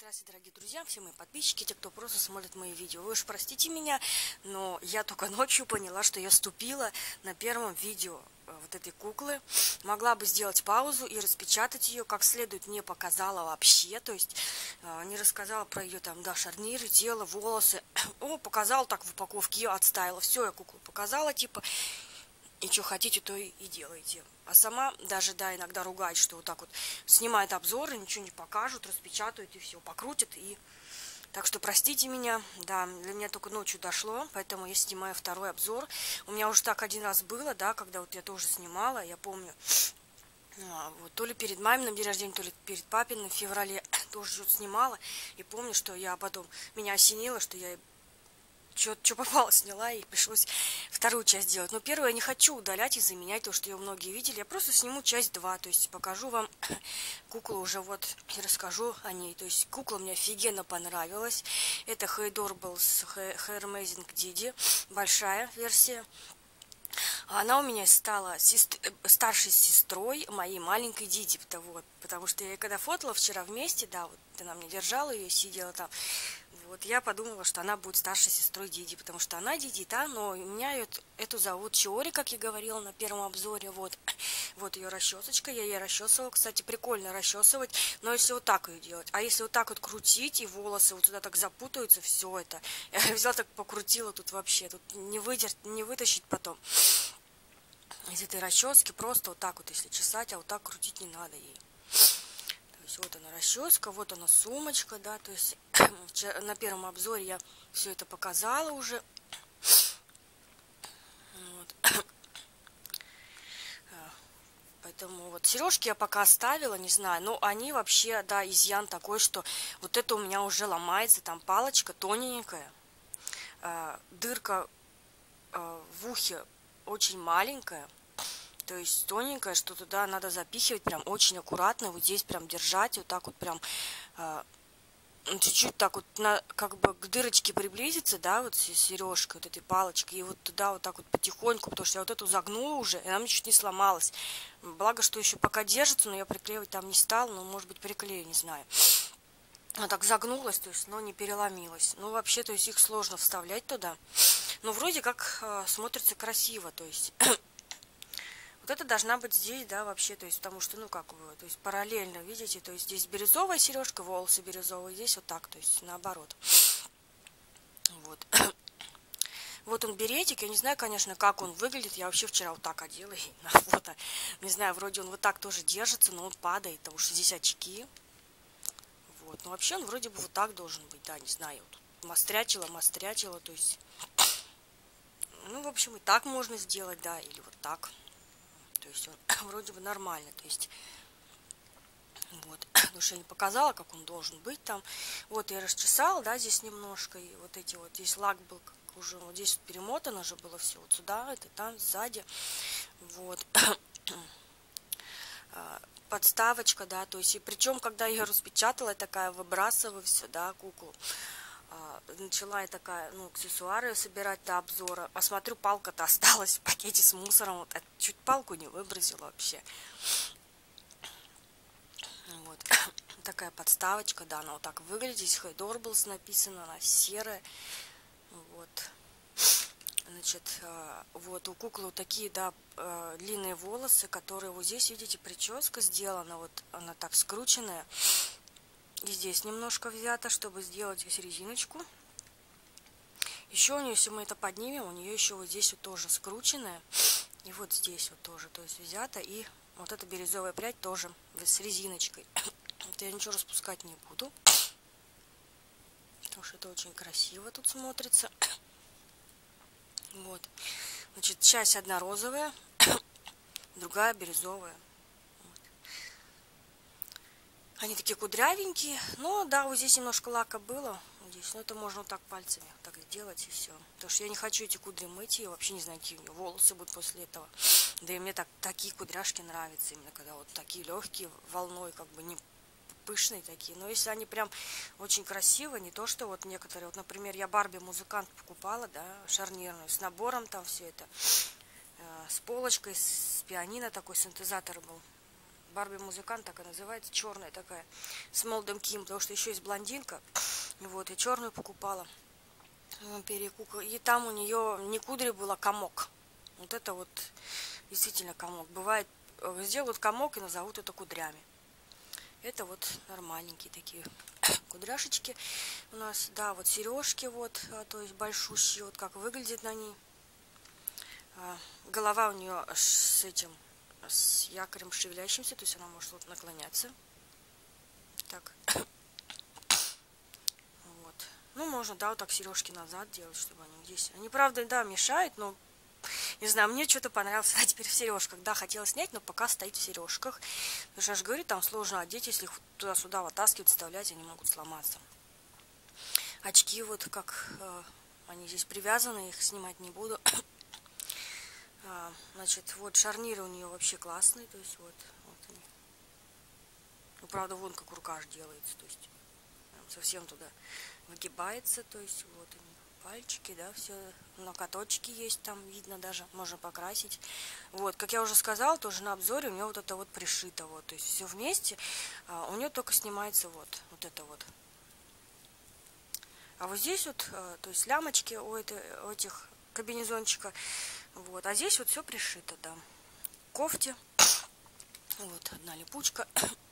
Здравствуйте, дорогие друзья, все мои подписчики, те, кто просто смотрит мои видео. Вы уж простите меня, но я только ночью поняла, что я ступила на первом видео вот этой куклы. Могла бы сделать паузу и распечатать ее, как следует не показала вообще. То есть не рассказала про ее там, да, шарниры, тело, волосы. О, показала так в упаковке, ее отставила. Все, я куклу показала, типа, и что хотите, то и делайте. А сама даже, да, иногда ругает, что вот так вот снимает обзоры, ничего не покажут, распечатают и все, покрутят. И... Так что простите меня, да, для меня только ночью дошло, поэтому я снимаю второй обзор. У меня уже так один раз было, да, когда вот я тоже снимала, я помню, вот, то ли перед маминым день рождения, то ли перед папиным в феврале тоже что-то снимала. И помню, что я потом, меня осенило, что я что попало сняла, и пришлось вторую часть делать. Но первую я не хочу удалять и заменять то, что ее многие видели. Я просто сниму часть 2, то есть покажу вам куклу уже вот и расскажу о ней. То есть кукла мне офигенно понравилась. Это Haydorbles Hair Amazing Didi, большая версия. Она у меня стала старшей сестрой моей маленькой Диди, потому что я когда фотала вчера вместе, да, вот она мне держала ее, сидела там, вот я подумала, что она будет старшей сестрой Диди, потому что она Диди, да, но у меня эту зовут Чиори, как я говорила на первом обзоре, вот ее расчесочка, я ее расчесывала, кстати, прикольно расчесывать, но если вот так ее делать, а если вот так вот крутить, и волосы вот сюда так запутаются, все это, я взяла так покрутила, тут вообще, тут не вытащить потом из этой расчески, просто вот так вот, если чесать, а вот так крутить не надо ей. То есть вот она расческа, вот она сумочка, да, то есть на первом обзоре я все это показала уже. Вот. Поэтому вот сережки я пока оставила, не знаю, но они вообще, да, изъян такой, что вот это у меня уже ломается, там палочка тоненькая, дырка в ухе очень маленькая, то есть тоненькая, что туда надо запихивать прям очень аккуратно, вот здесь прям держать, вот так вот прям чуть-чуть так вот как бы к дырочке приблизиться, да, вот с сережкой, вот этой палочкой, и вот туда вот так вот потихоньку, потому что я вот эту загнула уже, и она мне чуть не сломалась. Благо, что еще пока держится, но я приклеивать там не стала, но может быть приклею, не знаю. Она так загнулась, то есть, но не переломилась. Ну, вообще, то есть их сложно вставлять туда. Но вроде как смотрится красиво, то есть... Вот это должна быть здесь, да, вообще, то есть, потому что, ну, как бы, то есть, параллельно, видите, то есть, здесь бирюзовая сережка, волосы бирюзовые, здесь вот так, то есть, наоборот. Вот. Вот он беретик, я не знаю, конечно, как он выглядит, я вообще вчера вот так одела и на фото, не знаю, вроде он вот так тоже держится, но он падает, потому что здесь очки. Вот, но вообще он вроде бы вот так должен быть, да, не знаю, вот мострячила, то есть, ну, в общем, и так можно сделать, да, или вот так. То есть он вроде бы нормально, то есть вот, потому что я не показала, как он должен быть там. Вот я расчесала, да, здесь немножко, и вот эти вот, здесь лак был уже, вот здесь вот перемотано же было все, вот сюда, это там, сзади, вот. Подставочка, да, то есть, и причем, когда я распечатала, я такая выбрасываю все, да, куклу. Начала я такая, ну, аксессуары собирать до обзора. Посмотрю, палка-то осталась в пакете с мусором. Вот, чуть палку не выбросила вообще. Вот. Такая подставочка, да, она вот так выглядит. Здесь Haydorbles написано, она серая. Вот. Значит, вот у куклы вот такие, да, длинные волосы, которые вот здесь, видите, прическа сделана. Вот она так скрученная. И здесь немножко взято, чтобы сделать здесь резиночку. Еще у нее, если мы это поднимем, у нее еще вот здесь вот тоже скрученная. И вот здесь вот тоже, то есть взято. И вот эта бирюзовая прядь тоже с резиночкой. Это я ничего распускать не буду. Потому что это очень красиво тут смотрится. Вот. Значит, часть одна розовая, другая бирюзовая. Они такие кудрявенькие. Но да, вот здесь немножко лака было. Здесь, но это можно вот так пальцами так сделать и все. Потому что я не хочу эти кудри мыть. Я вообще не знаю, какие у меня волосы будут после этого. Да и мне такие кудряшки нравятся. Именно когда вот такие легкие, волной, как бы не пышные такие. Но если они прям очень красивые, не то что вот некоторые. Вот, например, я Барби музыкант покупала, да, шарнирную, с набором там все это. С полочкой, с пианино такой синтезатор был. Барби-музыкант, так и называется, черная такая, с молодым Ким, потому что еще есть блондинка. Вот, и черную покупала. Перекука. И там у нее не кудри было, комок. Вот это вот действительно комок. Бывает, сделают комок и назовут это кудрями. Это вот нормальненькие такие кудряшечки у нас. Да, вот сережки вот, то есть большущие, вот как выглядит на ней. Голова у нее с этим, с якорем шевелящимся, то есть она может вот наклоняться. Так. Вот. Ну, можно, да, вот так сережки назад делать, чтобы они здесь. Они, правда, да, мешают, но не знаю, мне что-то понравилось, а теперь в сережках. Да, хотела снять, но пока стоит в сережках. Потому что я же говорю, там сложно одеть, если их туда-сюда вытаскивать, вставлять, они могут сломаться. Очки вот как они здесь привязаны, их снимать не буду. Значит, вот шарниры у нее вообще классные, то есть вот они. Ну, правда, вон как рукаш делается, то есть совсем туда выгибается, то есть вот они. Пальчики, да, все, ноготочки есть там, видно даже, можно покрасить. Вот, как я уже сказала, тоже на обзоре у нее вот это вот пришито, вот, то есть все вместе, у нее только снимается вот это вот. А вот здесь вот, то есть лямочки у этих комбинезончика, вот, а здесь вот все пришито, да. Кофте, вот, одна липучка.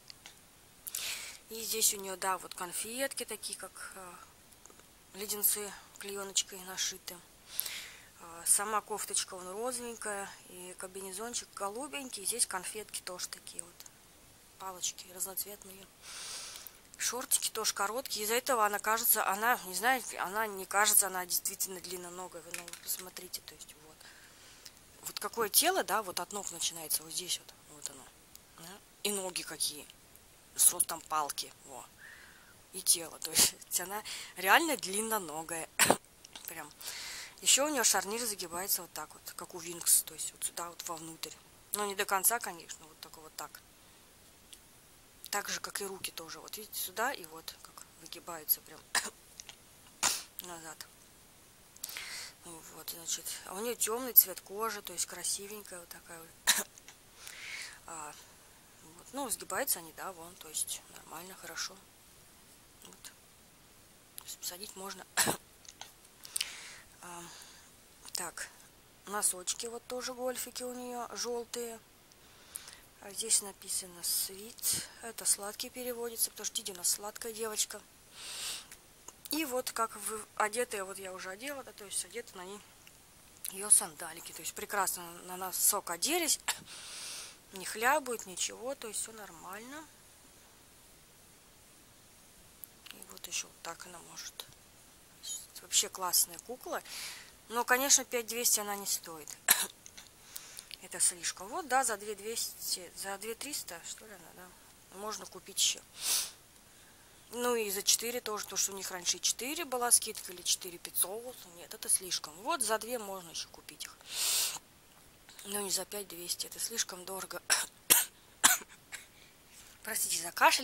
И здесь у нее, да, вот конфетки такие, как леденцы клееночкой нашиты. Сама кофточка вон розовенькая, и комбинезончик голубенький. Здесь конфетки тоже такие вот, палочки разноцветные. Шортики тоже короткие. Из-за этого она кажется, она, не знаю, она не кажется, она действительно длинноногая. Вы, ну, посмотрите, то есть вот. Вот какое тело, да, вот от ног начинается, вот здесь вот, вот оно. Да? И ноги какие, с ростом палки, во. И тело, то есть она реально длинноногая. Прям. Еще у нее шарнир загибается вот так вот, как у Винкс, то есть вот сюда вот вовнутрь. Но не до конца, конечно, вот только вот так. Так же, как и руки тоже. Вот видите, сюда и вот как выгибаются прям назад. Вот, значит, а у нее темный цвет кожи, то есть красивенькая вот такая вот. Вот. Ну, сгибаются они, да, вон, то есть нормально, хорошо. Вот. Посадить можно. Так, носочки вот тоже гольфики у нее желтые. А здесь написано sweet. Это сладкий переводится, потому что Диди у нас сладкая девочка. И вот как одетые, вот я уже одела, да, то есть одеты на ней ее сандалики. То есть прекрасно на носок оделись. Не хлябают, ничего, то есть все нормально. И вот еще вот так она может. Вообще классная кукла. Но, конечно, 5200 она не стоит. Это слишком. Вот, да, за 2200, за 2300, что ли, она, да, можно купить еще. Ну и за 4 тоже, то, что у них раньше 4 была скидка, или 4500. Нет, это слишком. Вот за 2 можно еще купить их. Но не за 5200, это слишком дорого. Простите за кашель.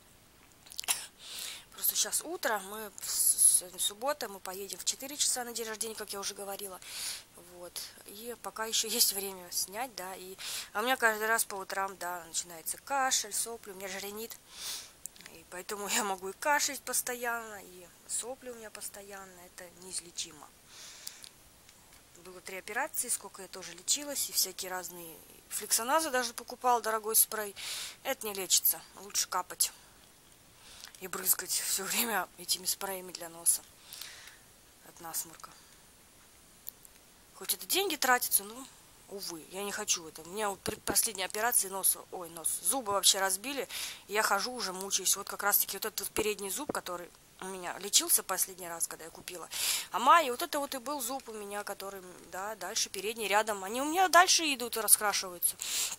Просто сейчас утро, мы суббота, мы поедем в 4 часа на день рождения, как я уже говорила. Вот. И пока еще есть время снять, да. А у меня каждый раз по утрам, да, начинается кашель, сопли, у меня же ринит. И поэтому я могу и кашлять постоянно, и сопли у меня постоянно. Это неизлечимо. Было 3 операции, сколько я тоже лечилась, и всякие разные флексоназы даже покупала, дорогой спрей. Это не лечится, лучше капать и брызгать все время этими спреями для носа от насморка. Хоть это деньги тратятся, но, увы, я не хочу это. У меня вот при последней операции зубы вообще разбили, и я хожу уже мучаюсь. Вот как раз таки вот этот передний зуб, который у меня лечился последний раз, когда я купила. А Майя, вот это вот и был зуб у меня, который, да, дальше передний рядом. Они у меня дальше идут и раскрашиваются.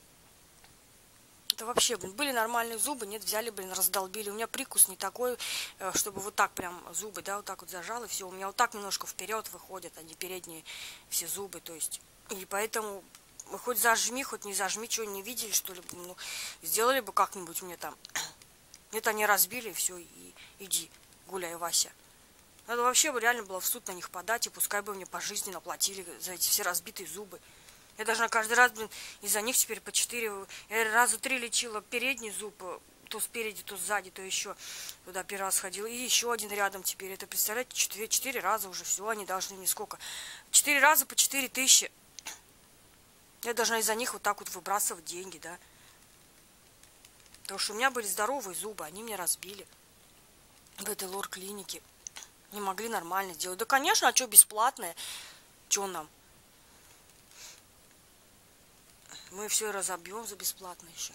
Это вообще, блин, были нормальные зубы, нет, взяли, блин, раздолбили. У меня прикус не такой, чтобы вот так прям зубы, да, вот так вот зажал, и все. У меня вот так немножко вперед выходят, а не передние все зубы, то есть. И поэтому хоть зажми, хоть не зажми, что не видели, что ли, ну, сделали бы как-нибудь мне там. Это они разбили, и все, и иди, гуляй, Вася. Надо вообще бы реально было в суд на них подать, и пускай бы мне пожизненно платили за эти все разбитые зубы. Я должна каждый раз, блин, из-за них теперь по 4... Я раза 3 лечила передний зуб, то спереди, то сзади, то еще туда первый раз ходила. И еще один рядом теперь. Это, представляете, 4 раза уже все, они должны мне сколько? 4 раза по 4000. Я должна из-за них вот так вот выбрасывать деньги, да. Потому что у меня были здоровые зубы, они мне разбили. В этой лор-клинике. Не могли нормально сделать. Да, конечно, а что бесплатное? Что нам? Мы все разобьем за бесплатно еще.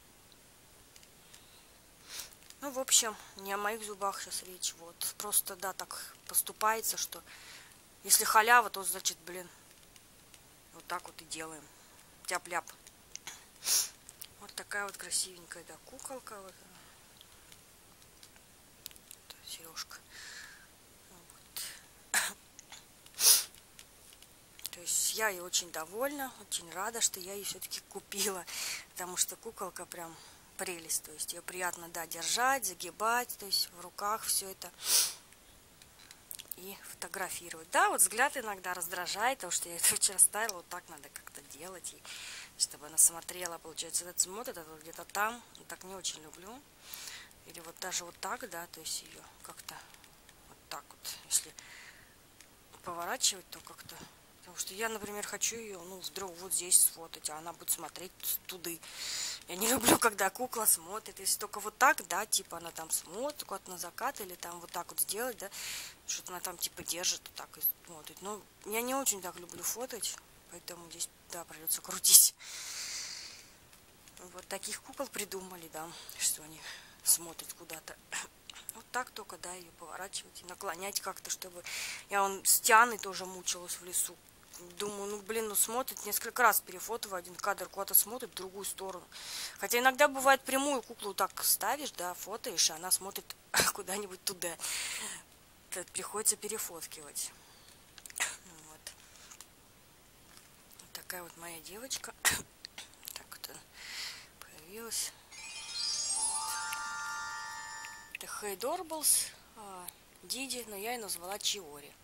Ну, в общем, не о моих зубах сейчас речь. Вот. Просто, да, так поступается, что если халява, то, значит, блин, вот так вот и делаем. Тяп-ляп. Вот такая вот красивенькая, да, куколка. Вот. Сережка. Вот. То есть я ей очень довольна, очень рада, что я ее все-таки купила. Потому что куколка прям прелесть. То есть ее приятно, да, держать, загибать, то есть в руках все это. И фотографировать. Да, вот взгляд иногда раздражает, потому что я это вчера ставила, вот так надо как-то делать, и чтобы она смотрела, получается, этот смотрит, это вот где-то там, вот так не очень люблю. Или вот даже вот так, да, то есть ее как-то вот так вот, если поворачивать, то как-то, потому что я, например, хочу ее, ну, вдруг вот здесь сфотать, а она будет смотреть туды. Я не люблю, когда кукла смотрит, если только вот так, да, типа она там смотрит куда-то на закат, или там вот так вот сделать, да, что-то она там типа держит, вот так и смотрит. Но я не очень так люблю фотать, поэтому здесь, да, придется крутить. Вот таких кукол придумали, да, что они смотрят куда-то. Вот так только, да, ее поворачивать и наклонять как-то, чтобы... Я вон с Тианой тоже мучилась в лесу. Думаю, ну, блин, ну, смотрит, несколько раз перефотовала один кадр, куда-то смотрит в другую сторону. Хотя иногда бывает прямую куклу так ставишь, да, фотоешь, и она смотрит куда-нибудь туда. Приходится перефоткивать. Вот. Вот такая вот моя девочка. Так вот она появилась. Это Хейдорблс, Диди, но я ее назвала Чиори.